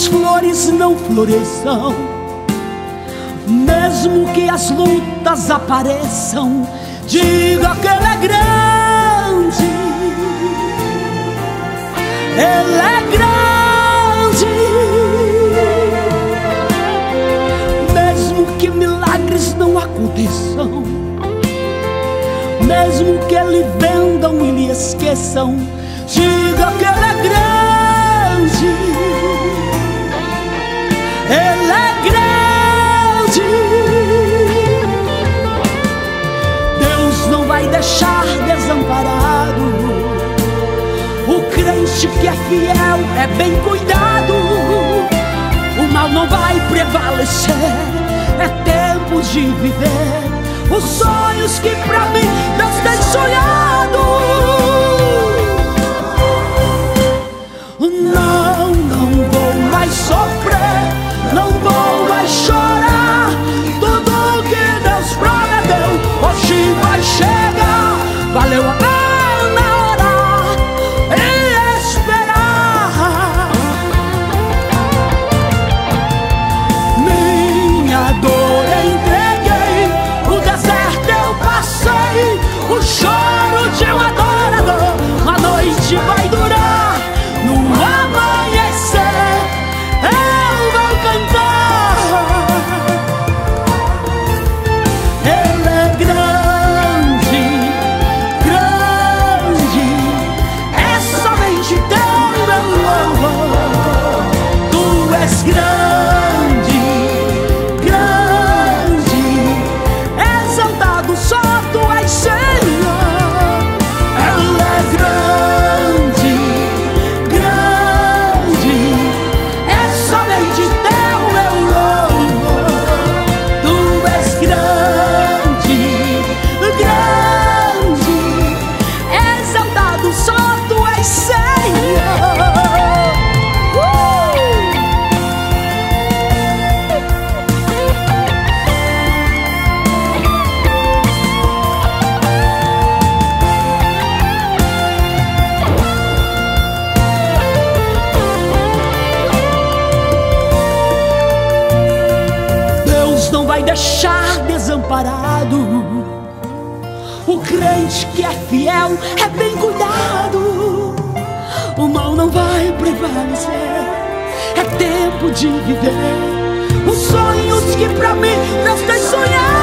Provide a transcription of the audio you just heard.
as flores não floresçam, mesmo que as lutas apareçam, diga que Ele é grande, Ele é grande. Mesmo que milagres não aconteçam, mesmo que lhe vendam e lhe esqueçam, diga que Ele é grande, Ele é grande. Deus não vai deixar desamparado o crente que é fiel, é bem cuidado. O mal não vai prevalecer, é tempo de viver os sonhos que pra mim Deus tem sonhado. Não vou mais sofrer, não vou mais chorar. Tudo que Deus prometeu hoje vai chegar. Valeu a pena orar e esperar. Minha dor entreguei, o deserto eu passei, o choro de um adorador. A noite vai durar, no amanhecer eu vou cantar. Ele é grande, grande, é somente teu meu louvor. Tu és grande, grande, exaltado só tu és Senhor. Ele é grande, grande, é somente teu meu louvor. Tu és grande, grande, exaltado só tu és Senhor. Deus não vai deixar desamparado o crente que é fiel, é bem cuidado. O mal não vai prevalecer, é tempo de viver os sonhos que pra mim Deus tem sonhado.